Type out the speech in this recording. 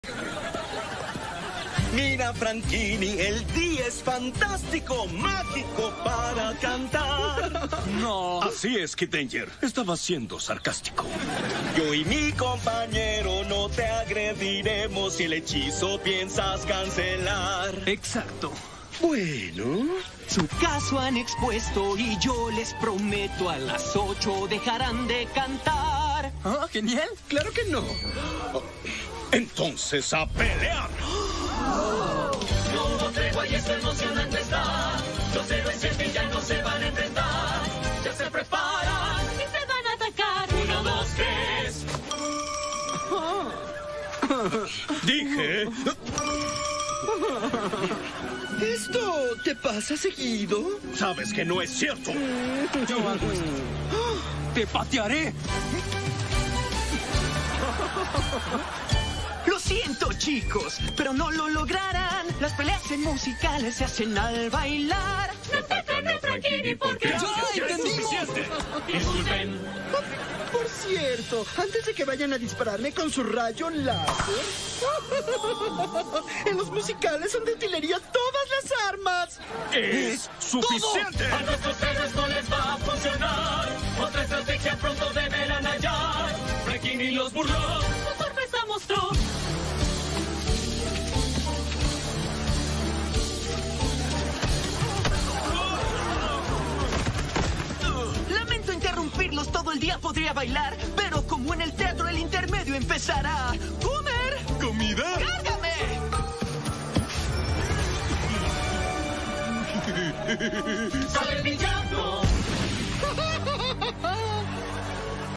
Mira, Franchini, el día es fantástico, mágico para cantar. No. Así es, Kid Danger. Estaba siendo sarcástico. Yo y mi compañero no te agrediremos si el hechizo piensas cancelar. Exacto. Bueno. Su caso han expuesto y yo les prometo a las 8 dejarán de cantar. ¡Ah, genial! ¡Claro que no! Entonces, a pelear. No hubo tregua y esto emocionante está. Los héroes y el villano se van a enfrentar. Ya se preparan y se van a atacar. 1, 2, 3. Dije. ¿Esto te pasa seguido? Sabes que no es cierto. Yo hago esto. ¡Te patearé! Lo siento, chicos, pero no lo lograrán. Las peleas en musicales se hacen al bailar. No atacan a Franchini porque ¡Ya entendimos! disculpen. Por cierto, antes de que vayan a dispararme con su rayo láser... En los musicales son de utilería todas las armas. ¡Es suficiente! A nuestros héroes no les va a funcionar. Otra estrategia pronto deberán hallar. Franchini los burló. Su sorpresa mostró. Lamento interrumpirlos, todo el día podría bailar, pero como en el teatro el intermedio empezará. ¡Comer! ¿Comida? ¡Cárgame! ¡Sale el villano!